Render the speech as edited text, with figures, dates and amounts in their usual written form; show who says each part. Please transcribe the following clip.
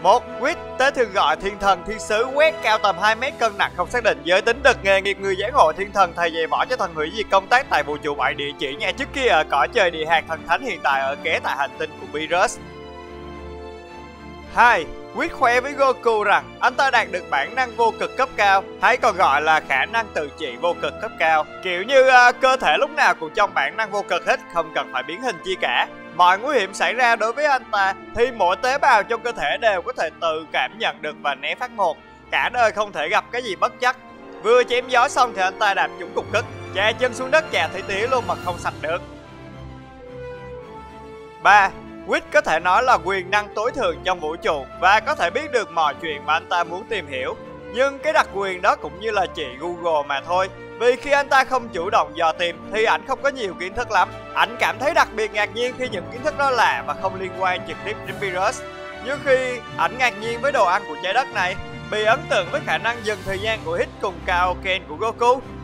Speaker 1: 1. Quýt, tế thường gọi thiên thần thiên sứ, quét cao tầm 2 mét, cân nặng không xác định, giới tính đực, nghề nghiệp người giáng hộ thiên thần, thầy dạy võ cho thần hủy diệt, công tác tại vũ trụ 7, địa chỉ nhà trước kia ở cõi trời địa hạt, thần thánh hiện tại ở kế tại hành tinh của Beerus. 2. Quýt khoe với Goku rằng anh ta đạt được bản năng vô cực cấp cao, hay còn gọi là khả năng tự trị vô cực cấp cao. Kiểu như cơ thể lúc nào cũng trong bản năng vô cực hết, không cần phải biến hình chi cả. Mọi nguy hiểm xảy ra đối với anh ta thì mỗi tế bào trong cơ thể đều có thể tự cảm nhận được và né phát một. Cả đời không thể gặp cái gì bất chắc. Vừa chém gió xong thì anh ta đạp trúng cục tức, chà chân xuống đất chà thấy tía luôn mà không sạch được. 3. Quýt có thể nói là quyền năng tối thượng trong vũ trụ và có thể biết được mọi chuyện mà anh ta muốn tìm hiểu. Nhưng cái đặc quyền đó cũng như là chị Google mà thôi. Vì khi anh ta không chủ động dò tìm thì ảnh không có nhiều kiến thức lắm. Ảnh cảm thấy đặc biệt ngạc nhiên khi những kiến thức đó lạ và không liên quan trực tiếp đến Beerus. Như khi ảnh ngạc nhiên với đồ ăn của trái đất này, bị ấn tượng với khả năng dừng thời gian của Hit cùng Kaioken của Goku.